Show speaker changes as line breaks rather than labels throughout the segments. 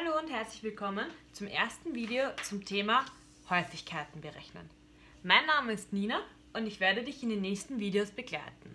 Hallo und herzlich willkommen zum ersten Video zum Thema Häufigkeiten berechnen. Mein Name ist Nina und ich werde dich in den nächsten Videos begleiten.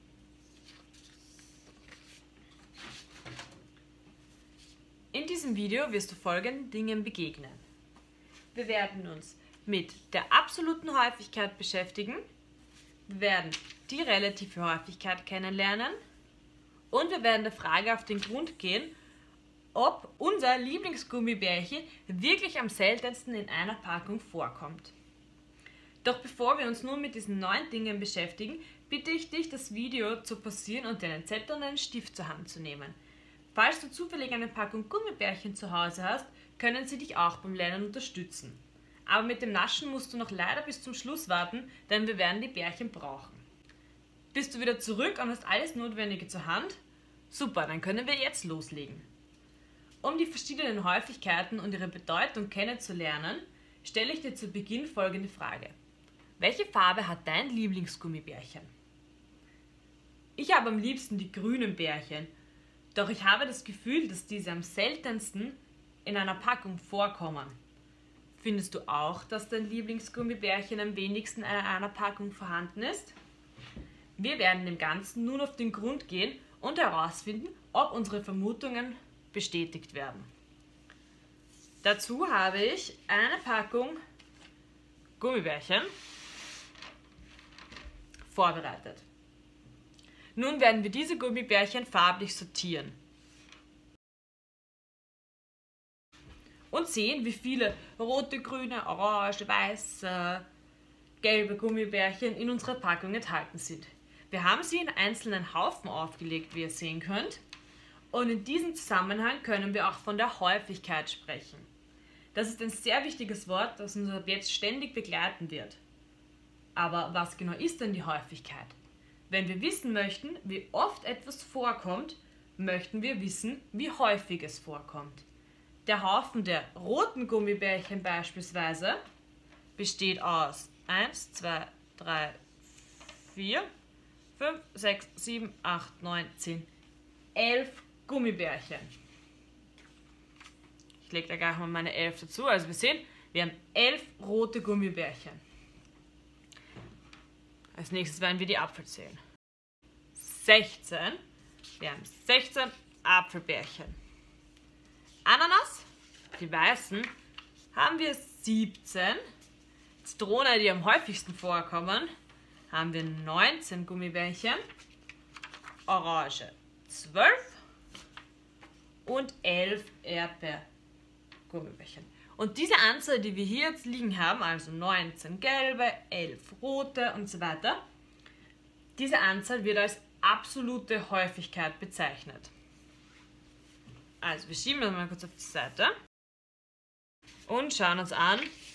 In diesem Video wirst du folgenden Dingen begegnen. Wir werden uns mit der absoluten Häufigkeit beschäftigen, wir werden die relative Häufigkeit kennenlernen und wir werden der Frage auf den Grund gehen, ob unser Lieblingsgummibärchen wirklich am seltensten in einer Packung vorkommt. Doch bevor wir uns nun mit diesen 9 Dingen beschäftigen, bitte ich dich, das Video zu pausieren und dir einen Zettel und einen Stift zur Hand zu nehmen. Falls du zufällig eine Packung Gummibärchen zu Hause hast, können sie dich auch beim Lernen unterstützen. Aber mit dem Naschen musst du noch leider bis zum Schluss warten, denn wir werden die Bärchen brauchen. Bist du wieder zurück und hast alles Notwendige zur Hand? Super, dann können wir jetzt loslegen. Um die verschiedenen Häufigkeiten und ihre Bedeutung kennenzulernen, stelle ich dir zu Beginn folgende Frage. Welche Farbe hat dein Lieblingsgummibärchen? Ich habe am liebsten die grünen Bärchen, doch ich habe das Gefühl, dass diese am seltensten in einer Packung vorkommen. Findest du auch, dass dein Lieblingsgummibärchen am wenigsten in einer Packung vorhanden ist? Wir werden dem Ganzen nun auf den Grund gehen und herausfinden, ob unsere Vermutungen bestätigt werden. Dazu habe ich eine Packung Gummibärchen vorbereitet. Nun werden wir diese Gummibärchen farblich sortieren und sehen, wie viele rote, grüne, orange, weiße, gelbe Gummibärchen in unserer Packung enthalten sind. Wir haben sie in einzelnen Haufen aufgelegt, wie ihr sehen könnt. Und in diesem Zusammenhang können wir auch von der Häufigkeit sprechen. Das ist ein sehr wichtiges Wort, das uns ab jetzt ständig begleiten wird. Aber was genau ist denn die Häufigkeit? Wenn wir wissen möchten, wie oft etwas vorkommt, möchten wir wissen, wie häufig es vorkommt. Der Haufen der roten Gummibärchen beispielsweise besteht aus 1, 2, 3, 4, 5, 6, 7, 8, 9, 10, 11 Gummibärchen. Ich lege da gleich mal meine 11 dazu. Also wir sehen, wir haben 11 rote Gummibärchen. Als nächstes werden wir die Apfel zählen. 16. Wir haben 16 Apfelbärchen. Ananas, die weißen, haben wir 17. Zitrone, die am häufigsten vorkommen, haben wir 19 Gummibärchen. Orange 12. Und 11 Erdbeergummibärchen. Und diese Anzahl, die wir hier jetzt liegen haben, also 19 gelbe, 11 rote und so weiter, diese Anzahl wird als absolute Häufigkeit bezeichnet. Also wir schieben das mal kurz auf die Seite und schauen uns an,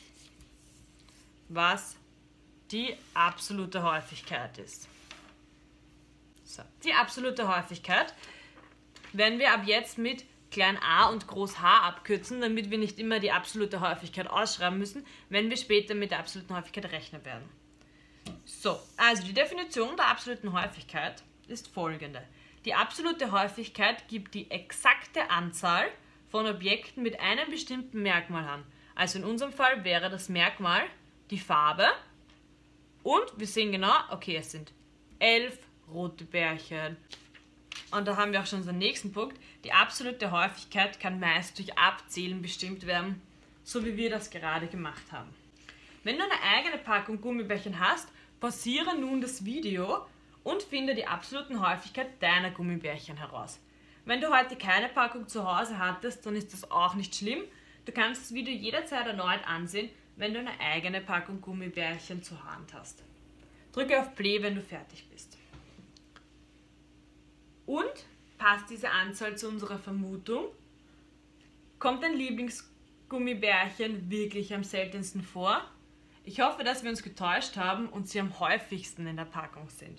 was die absolute Häufigkeit ist. So, die absolute Häufigkeit werden wir ab jetzt mit klein a und groß h abkürzen, damit wir nicht immer die absolute Häufigkeit ausschreiben müssen, wenn wir später mit der absoluten Häufigkeit rechnen werden. So, also die Definition der absoluten Häufigkeit ist folgende. Die absolute Häufigkeit gibt die exakte Anzahl von Objekten mit einem bestimmten Merkmal an. Also in unserem Fall wäre das Merkmal die Farbe und wir sehen genau, okay, es sind 11 rote Bärchen. Und da haben wir auch schon unseren nächsten Punkt. Die absolute Häufigkeit kann meist durch Abzählen bestimmt werden, so wie wir das gerade gemacht haben. Wenn du eine eigene Packung Gummibärchen hast, pausiere nun das Video und finde die absoluten Häufigkeit deiner Gummibärchen heraus. Wenn du heute keine Packung zu Hause hattest, dann ist das auch nicht schlimm. Du kannst das Video jederzeit erneut ansehen, wenn du eine eigene Packung Gummibärchen zur Hand hast. Drücke auf Play, wenn du fertig bist. Und passt diese Anzahl zu unserer Vermutung? Kommt dein Lieblingsgummibärchen wirklich am seltensten vor? Ich hoffe, dass wir uns getäuscht haben und sie am häufigsten in der Packung sind.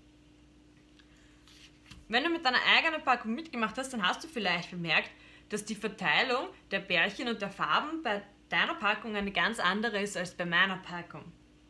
Wenn du mit deiner eigenen Packung mitgemacht hast, dann hast du vielleicht bemerkt, dass die Verteilung der Bärchen und der Farben bei deiner Packung eine ganz andere ist als bei meiner Packung.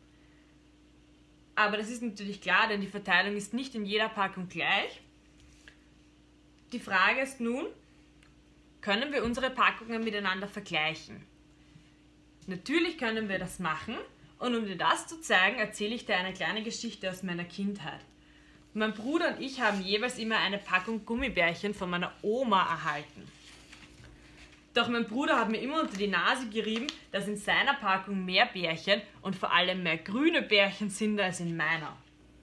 Aber das ist natürlich klar, denn die Verteilung ist nicht in jeder Packung gleich. Die Frage ist nun, können wir unsere Packungen miteinander vergleichen. Natürlich können wir das machen und um dir das zu zeigen, erzähle ich dir eine kleine Geschichte aus meiner Kindheit. Mein Bruder und ich haben jeweils immer eine Packung Gummibärchen von meiner Oma erhalten. Doch mein Bruder hat mir immer unter die Nase gerieben, dass in seiner Packung mehr Bärchen und vor allem mehr grüne Bärchen sind als in meiner.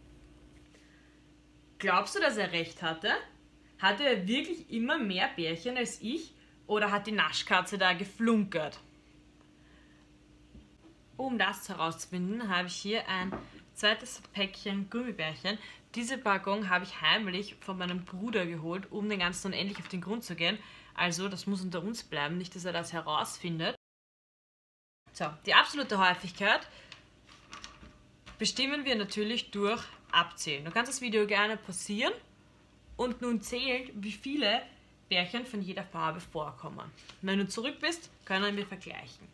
Glaubst du, dass er recht hatte? Hatte er wirklich immer mehr Bärchen als ich oder hat die Naschkatze da geflunkert? Um das herauszufinden, habe ich hier ein zweites Päckchen Gummibärchen. Diese Packung habe ich heimlich von meinem Bruder geholt, um den Ganzen unendlich auf den Grund zu gehen. Also, das muss unter uns bleiben, nicht, dass er das herausfindet. So, die absolute Häufigkeit bestimmen wir natürlich durch Abzählen. Du kannst das Video gerne pausieren und nun zählen, wie viele Bärchen von jeder Farbe vorkommen. Wenn du zurück bist, können wir vergleichen.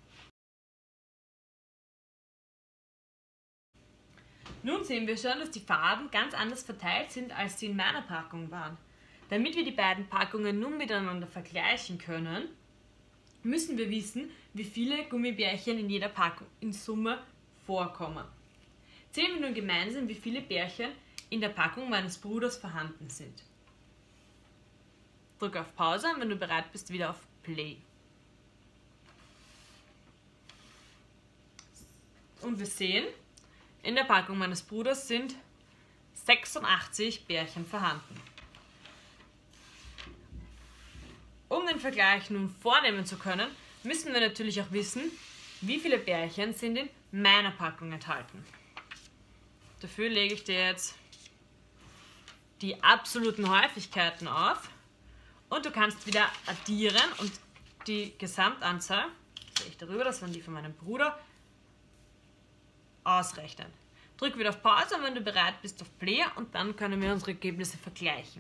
Nun sehen wir schon, dass die Farben ganz anders verteilt sind, als sie in meiner Packung waren. Damit wir die beiden Packungen nun miteinander vergleichen können, müssen wir wissen, wie viele Gummibärchen in jeder Packung in Summe vorkommen. Zählen wir nun gemeinsam, wie viele Bärchen in der Packung meines Bruders vorhanden sind. Drücke auf Pause und wenn du bereit bist, wieder auf Play. Und wir sehen, in der Packung meines Bruders sind 86 Bärchen vorhanden. Um den Vergleich nun vornehmen zu können, müssen wir natürlich auch wissen, wie viele Bärchen sind in meiner Packung enthalten. Dafür lege ich dir jetzt die absoluten Häufigkeiten auf und du kannst wieder addieren und die Gesamtanzahl, sehe ich darüber, das waren die von meinem Bruder, ausrechnen. Drück wieder auf Pause und wenn du bereit bist auf Play und dann können wir unsere Ergebnisse vergleichen.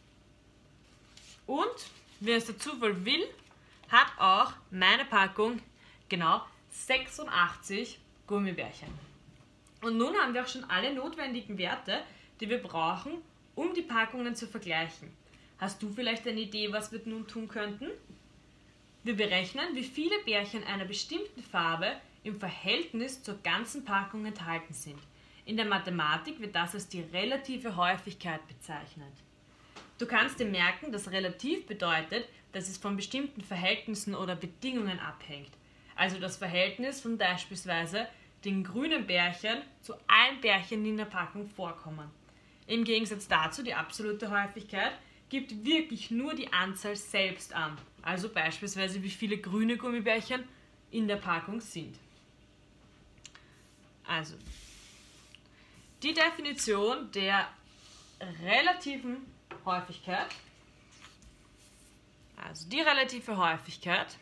Und wie es der Zufall will, hat auch meine Packung genau 86 Gummibärchen. Und nun haben wir auch schon alle notwendigen Werte, die wir brauchen, um die Packungen zu vergleichen. Hast du vielleicht eine Idee, was wir nun tun könnten? Wir berechnen, wie viele Bärchen einer bestimmten Farbe im Verhältnis zur ganzen Packung enthalten sind. In der Mathematik wird das als die relative Häufigkeit bezeichnet. Du kannst dir merken, dass relativ bedeutet, dass es von bestimmten Verhältnissen oder Bedingungen abhängt. Also das Verhältnis von beispielsweise den grünen Bärchen zu allen Bärchen, die in der Packung vorkommen. Im Gegensatz dazu, die absolute Häufigkeit gibt wirklich nur die Anzahl selbst an. Also beispielsweise, wie viele grüne Gummibärchen in der Packung sind. Also, die Definition der relativen Häufigkeit, also die relative Häufigkeit.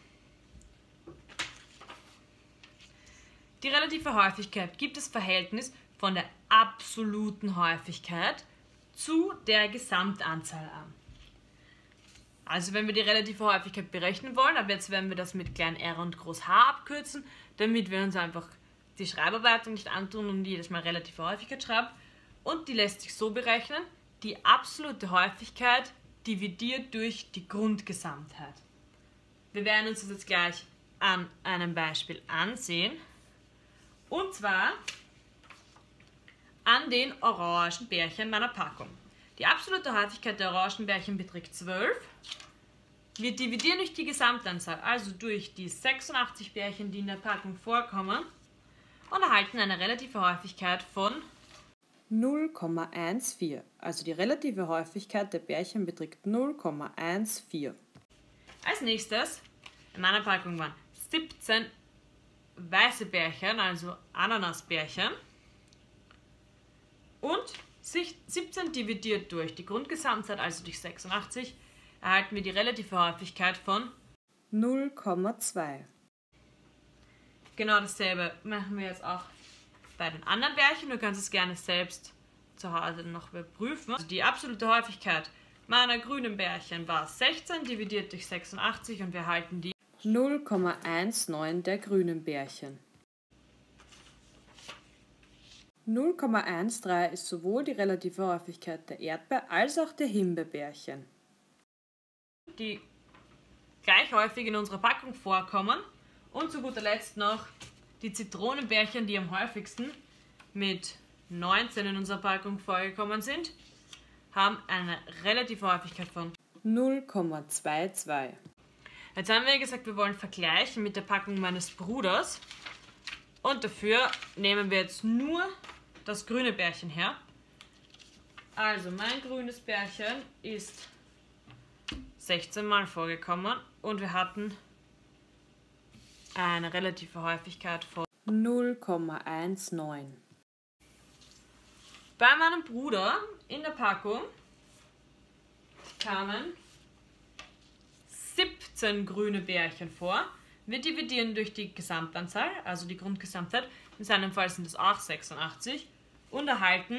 Die relative Häufigkeit gibt das Verhältnis von der absoluten Häufigkeit zu der Gesamtanzahl an. Also wenn wir die relative Häufigkeit berechnen wollen, aber jetzt werden wir das mit klein r und groß h abkürzen, damit wir uns einfach die Schreibarbeitung nicht antun und jedes Mal relative Häufigkeit schreiben. Und die lässt sich so berechnen, die absolute Häufigkeit dividiert durch die Grundgesamtheit. Wir werden uns das jetzt gleich an einem Beispiel ansehen. Und zwar an den orangen Bärchen meiner Packung. Die absolute Häufigkeit der orangen Bärchen beträgt 12. Wir dividieren durch die Gesamtanzahl, also durch die 86 Bärchen, die in der Packung vorkommen, und erhalten eine relative Häufigkeit von 0,14. Also die relative Häufigkeit der Bärchen beträgt 0,14. Als nächstes, in meiner Packung waren 17 weiße Bärchen, also Ananasbärchen. Und 17 dividiert durch die Grundgesamtzahl, also durch 86, erhalten wir die relative Häufigkeit von 0,2. Genau dasselbe machen wir jetzt auch bei den anderen Bärchen. Du kannst es gerne selbst zu Hause noch überprüfen. Also die absolute Häufigkeit meiner grünen Bärchen war 16 dividiert durch 86 und wir erhalten die 0,19 der grünen Bärchen. 0,13 ist sowohl die relative Häufigkeit der Erdbeer- als auch der Himbeerbärchen. Die gleich häufig in unserer Packung vorkommen. Und zu guter Letzt noch die Zitronenbärchen, die am häufigsten mit 19 in unserer Packung vorgekommen sind, haben eine relative Häufigkeit von 0,22. Jetzt haben wir gesagt, wir wollen vergleichen mit der Packung meines Bruders. Und dafür nehmen wir jetzt nur das grüne Bärchen her. Also mein grünes Bärchen ist 16 Mal vorgekommen und wir hatten eine relative Häufigkeit von 0,19. Bei meinem Bruder in der Packung kamen 17 grüne Bärchen vor. Wir dividieren durch die Gesamtanzahl, also die Grundgesamtheit. In seinem Fall sind es auch 86 und erhalten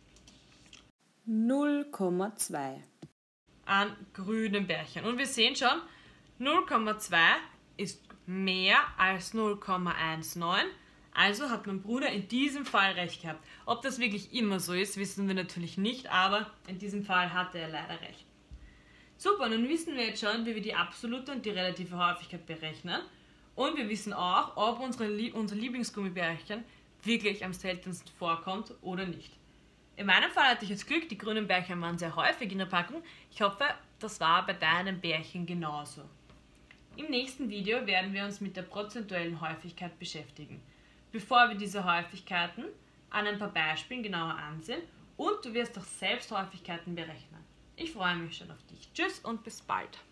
0,2 an grünen Bärchen. Und wir sehen schon, 0,2 ist mehr als 0,19. Also hat mein Bruder in diesem Fall recht gehabt. Ob das wirklich immer so ist, wissen wir natürlich nicht, aber in diesem Fall hatte er leider recht. Super, nun wissen wir jetzt schon, wie wir die absolute und die relative Häufigkeit berechnen. Und wir wissen auch, ob unser Lieblingsgummibärchen wirklich am seltensten vorkommt oder nicht. In meinem Fall hatte ich jetzt Glück, die grünen Bärchen waren sehr häufig in der Packung. Ich hoffe, das war bei deinem Bärchen genauso. Im nächsten Video werden wir uns mit der prozentuellen Häufigkeit beschäftigen. Bevor wir diese Häufigkeiten an ein paar Beispielen genauer ansehen und du wirst auch selbst Häufigkeiten berechnen. Ich freue mich schon auf dich. Tschüss und bis bald.